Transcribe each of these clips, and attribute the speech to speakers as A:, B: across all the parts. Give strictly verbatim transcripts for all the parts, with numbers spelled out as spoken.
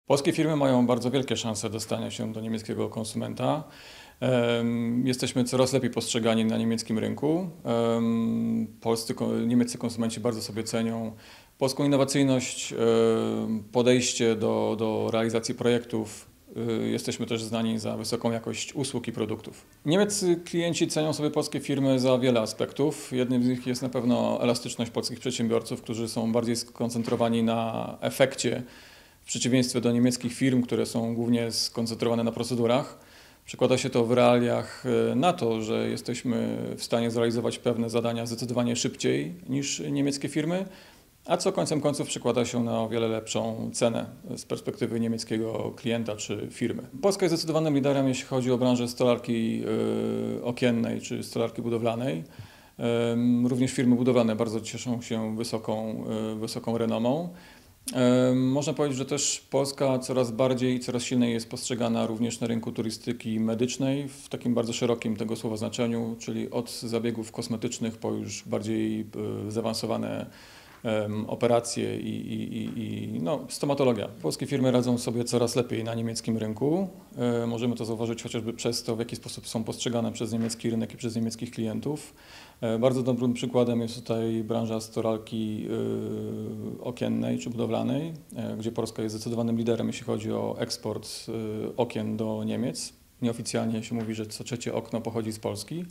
A: Polskie firmy mają bardzo wielkie szanse dostania się do niemieckiego konsumenta. Em, Jesteśmy coraz lepiej postrzegani na niemieckim rynku. Em, Polscy, ko- niemieccy konsumenci bardzo sobie cenią polską innowacyjność, em, podejście do, do realizacji projektów. Y, Jesteśmy też znani za wysoką jakość usług i produktów. Niemieccy klienci cenią sobie polskie firmy za wiele aspektów. Jednym z nich jest na pewno elastyczność polskich przedsiębiorców, którzy są bardziej skoncentrowani na efekcie, w przeciwieństwie do niemieckich firm, które są głównie skoncentrowane na procedurach. Przekłada się to w realiach e, na to, że jesteśmy w stanie zrealizować pewne zadania zdecydowanie szybciej niż niemieckie firmy, a co końcem końców przekłada się na o wiele lepszą cenę z perspektywy niemieckiego klienta czy firmy. Polska jest zdecydowanym liderem, jeśli chodzi o branżę stolarki e, okiennej czy stolarki budowlanej. Em, Również firmy budowlane bardzo cieszą się wysoką, e, wysoką renomą. E, Można powiedzieć, że też Polska coraz bardziej i coraz silniej jest postrzegana również na rynku turystyki medycznej w takim bardzo szerokim tego słowa znaczeniu, czyli od zabiegów kosmetycznych po już bardziej e, zaawansowane em, operacje i, i, i, i no, stomatologia. Polskie firmy radzą sobie coraz lepiej na niemieckim rynku. E, Możemy to zauważyć chociażby przez to, w jaki sposób są postrzegane przez niemiecki rynek i przez niemieckich klientów. E, Bardzo dobrym przykładem jest tutaj branża storalki e, okiennej czy budowlanej, e, gdzie Polska jest zdecydowanym liderem, jeśli chodzi o eksport e, okien do Niemiec. Nieoficjalnie się mówi, że co trzecie okno pochodzi z Polski.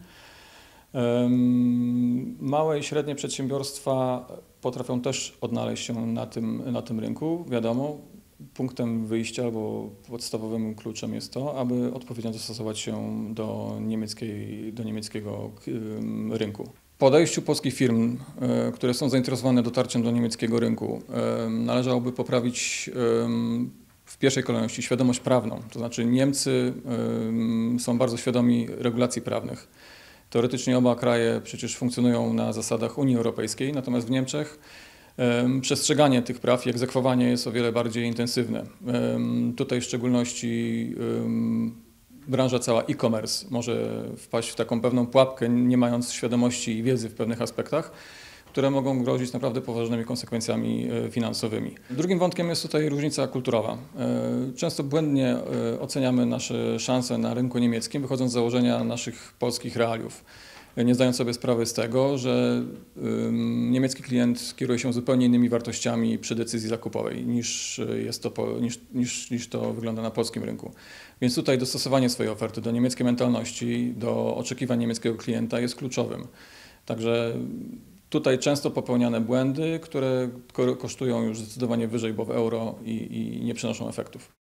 A: Em, Małe i średnie przedsiębiorstwa potrafią też odnaleźć się na tym, na tym rynku. Wiadomo, punktem wyjścia albo podstawowym kluczem jest to, aby odpowiednio dostosować się do, niemieckiej, do niemieckiego em, rynku. Po odejściu polskich firm, e, które są zainteresowane dotarciem do niemieckiego rynku, em, należałoby poprawić em, w pierwszej kolejności świadomość prawną. To znaczy Niemcy em, są bardzo świadomi regulacji prawnych. Teoretycznie oba kraje przecież funkcjonują na zasadach Unii Europejskiej, natomiast w Niemczech em, przestrzeganie tych praw i egzekwowanie jest o wiele bardziej intensywne. Em, Tutaj w szczególności em, branża cała e-commerce może wpaść w taką pewną pułapkę, nie mając świadomości i wiedzy w pewnych aspektach, które mogą grozić naprawdę poważnymi konsekwencjami e, finansowymi. Drugim wątkiem jest tutaj różnica kulturowa. E, Często błędnie e, oceniamy nasze szanse na rynku niemieckim, wychodząc z założenia naszych polskich realiów, e, nie zdając sobie sprawy z tego, że ym, niemiecki klient kieruje się zupełnie innymi wartościami przy decyzji zakupowej niż, e, jest to, po, niż, niż, niż to wygląda na polskim rynku. Więc tutaj dostosowanie swojej oferty do niemieckiej mentalności, do oczekiwań niemieckiego klienta jest kluczowym. Także tutaj często popełniane błędy, które ko- kosztują już zdecydowanie wyżej, bo w euro i, i nie przynoszą efektów.